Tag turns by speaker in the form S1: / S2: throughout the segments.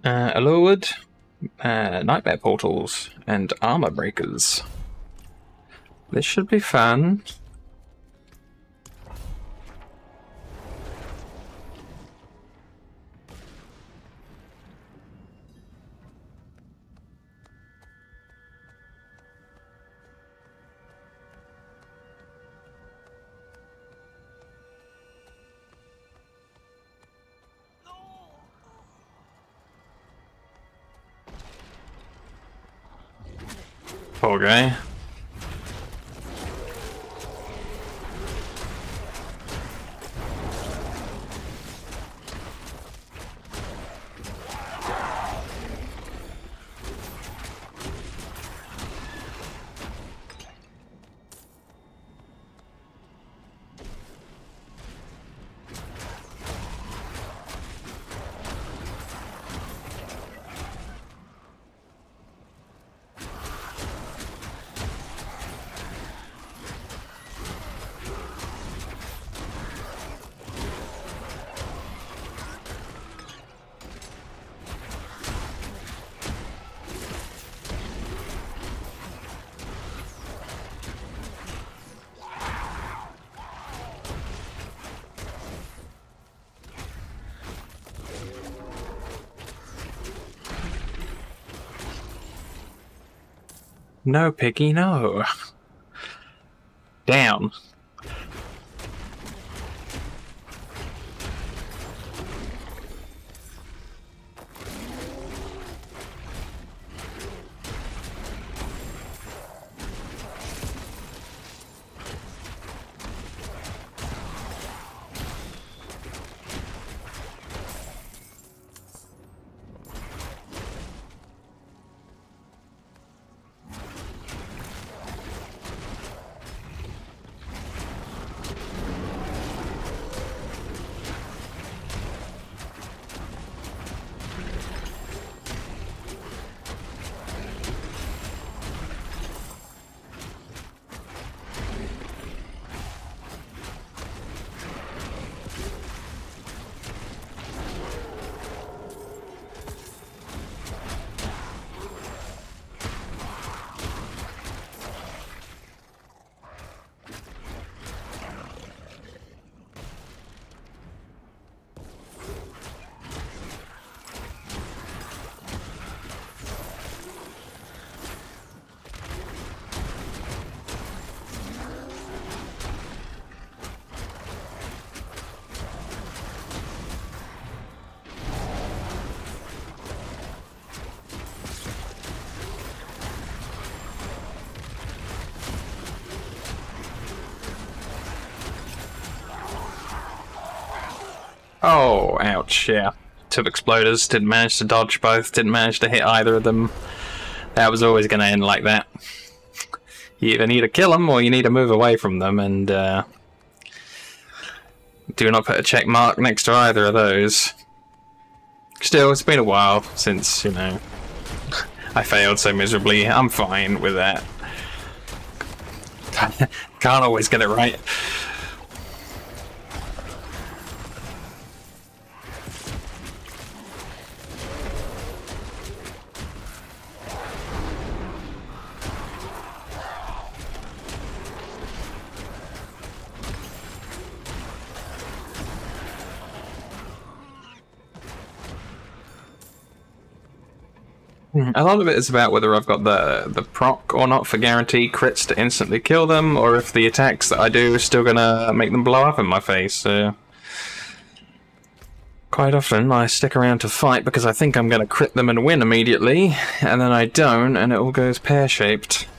S1: Allured, nightmare portals, and armor breakers. This should be fun. Poor guy. No, Piggy, no. Down. Oh, ouch, yeah. Two exploders, didn't manage to dodge both, didn't manage to hit either of them. That was always going to end like that. You either need to kill them or you need to move away from them, and do not put a check mark next to either of those. Still, it's been a while since, you know, I failed so miserably. I'm fine with that. Can't always get it right. A lot of it is about whether I've got the proc or not for guaranteed crits to instantly kill them, or if the attacks that I do are still gonna make them blow up in my face. So quite often I stick around to fight because I think I'm gonna crit them and win immediately, and then I don't, and it all goes pear-shaped.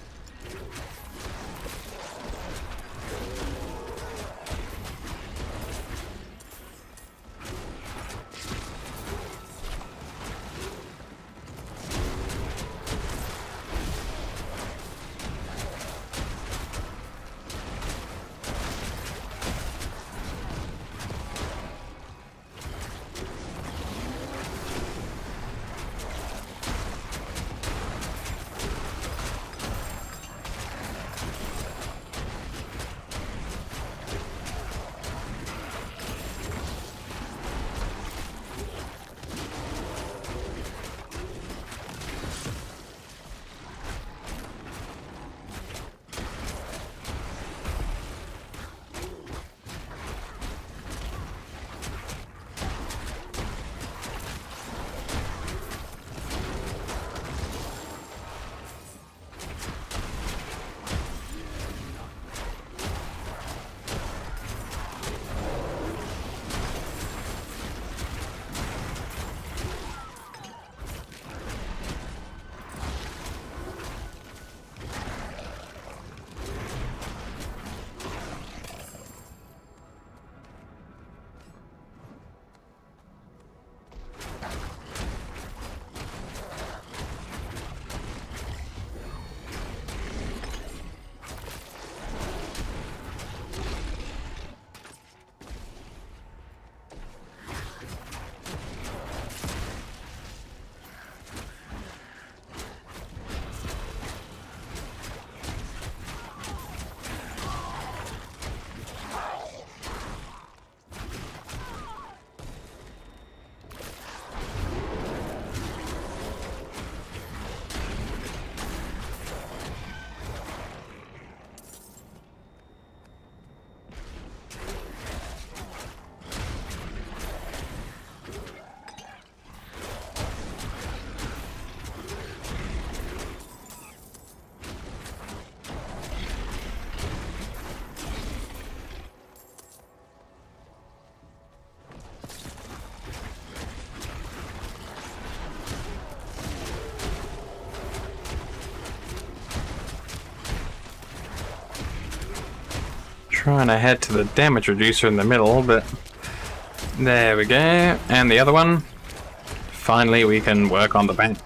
S1: Trying to head to the damage reducer in the middle, but there we go. And the other one. Finally, we can work on the bank.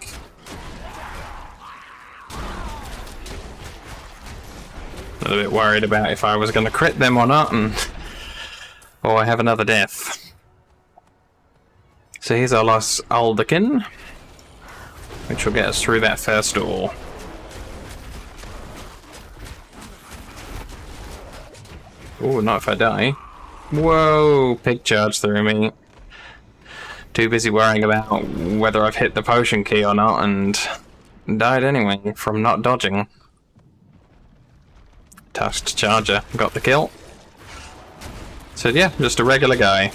S1: A little bit worried about if I was going to crit them or not, or have another death. So here's our last Alderkin, which will get us through that first door. Oh, not if I die. Whoa, pig charged through me. Too busy worrying about whether I've hit the potion key or not, and died anyway from not dodging. Tusked charger, got the kill. So yeah, just a regular guy.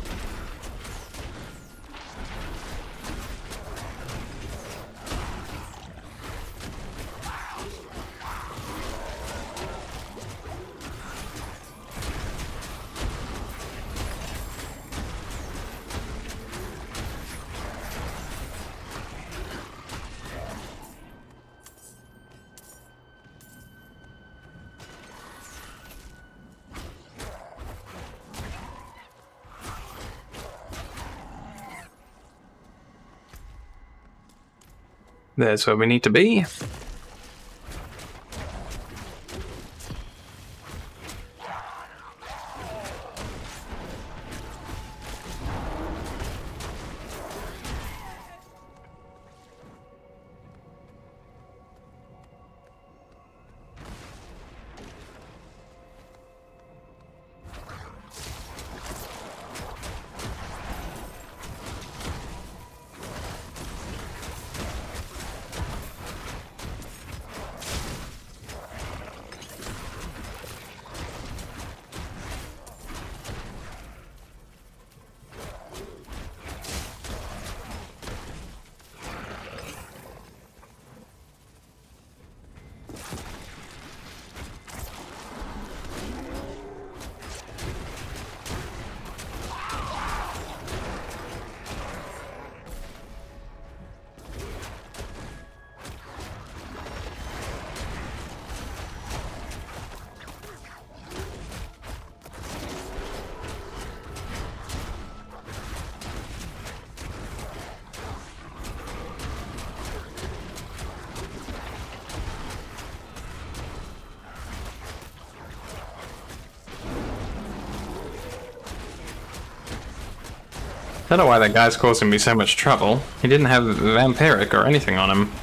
S1: There's where we need to be. I don't know why that guy's causing me so much trouble. He didn't have vampiric or anything on him.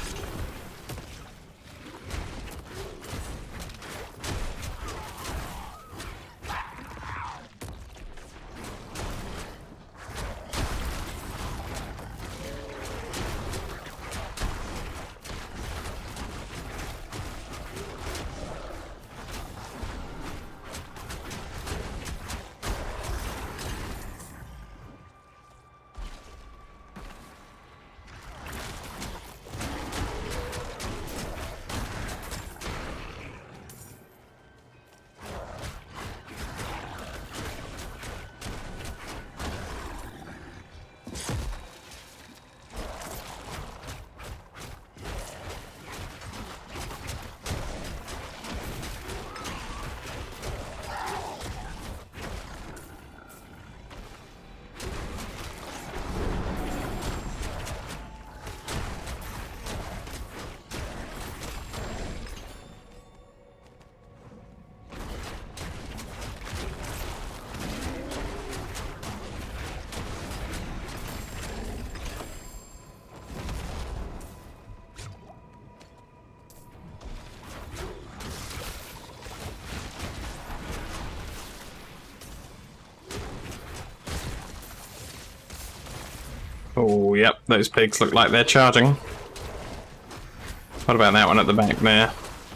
S1: Oh, yep, those pigs look like they're charging. What about that one at the back there?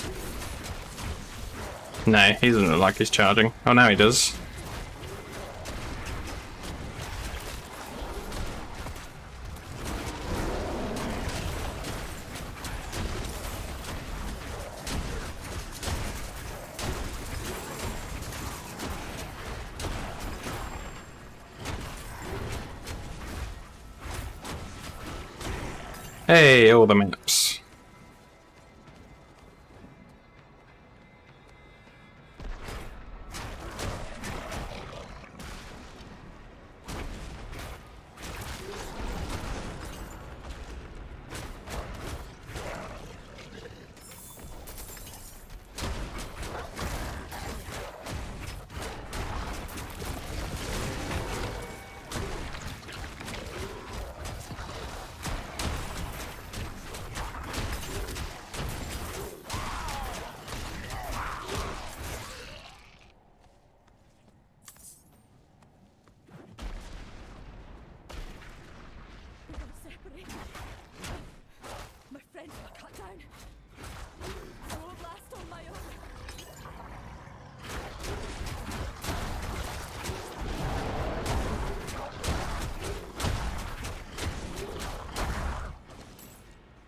S1: No, he doesn't look like he's charging. Oh, now he does. Hey, all the maps.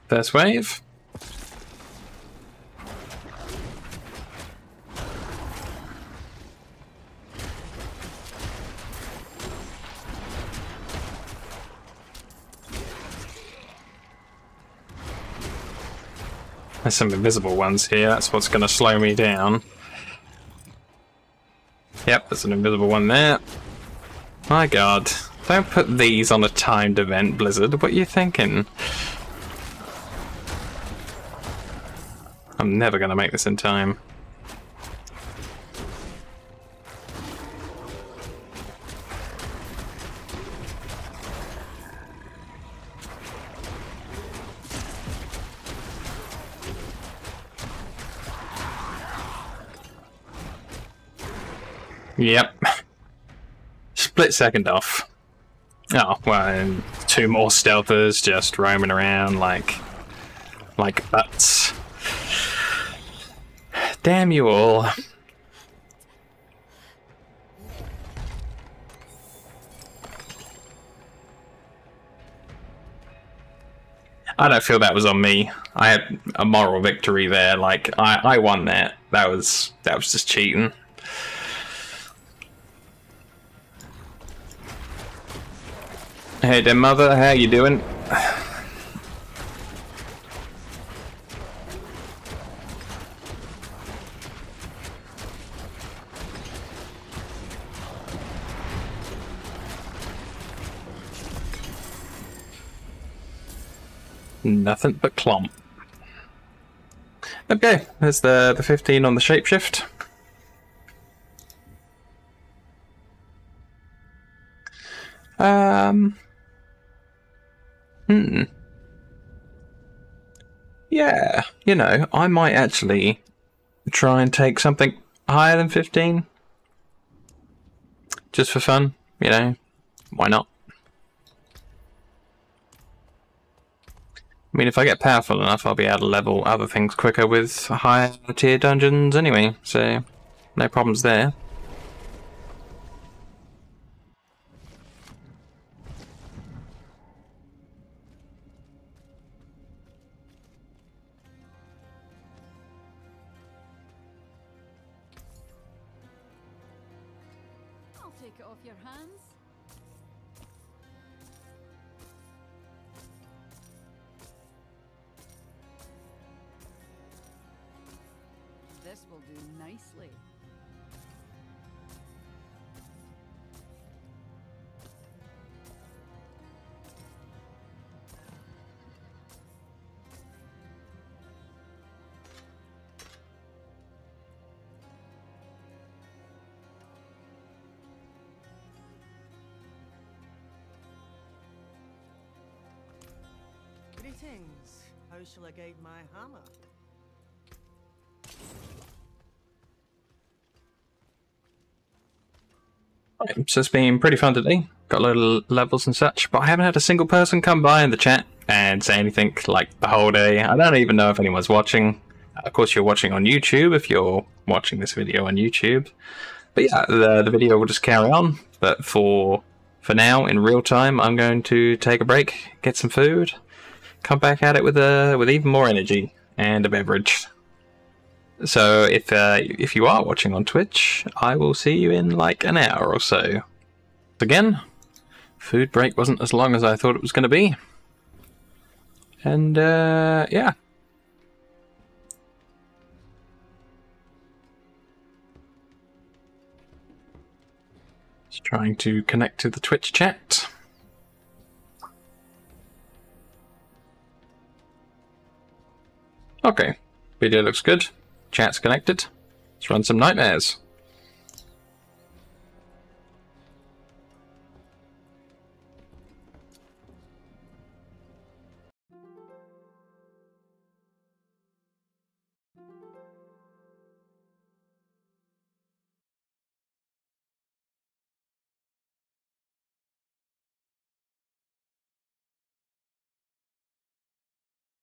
S1: First wave. There's some invisible ones here, that's what's going to slow me down. Yep, there's an invisible one there. My god. Don't put these on a timed event, Blizzard. What are you thinking? I'm never going to make this in time. Yep. Split second off. Oh, well, and 2 more stealthers just roaming around like butts. Damn you all. I don't feel that was on me. I had a moral victory there. Like I won that. That was just cheating. Hey there, mother, how you doing? Nothing but clomp. Okay, there's the 15 on the shapeshift. Yeah, you know, I might actually try and take something higher than 15. Just for fun, you know, why not? I mean, if I get powerful enough, I'll be able to level other things quicker with higher tier dungeons anyway, so no problems there.
S2: Take it off your hands. This will do nicely.
S3: Greetings. How shall I guide my hammer?
S1: Right, so it's been pretty fun today. Got a load of levels and such, but I haven't had a single person come by in the chat and say anything like the whole day. I don't even know if anyone's watching. Of course, you're watching on YouTube if you're watching this video on YouTube. But yeah, the video will just carry on. But for now, in real time, I'm going to take a break, get some food, come back at it with even more energy and a beverage. So if you are watching on Twitch, I will see you in like an hour or so. Again, food break wasn't as long as I thought it was going to be. And yeah. Just trying to connect to the Twitch chat. Okay, video looks good. Chat's connected. Let's run some nightmares.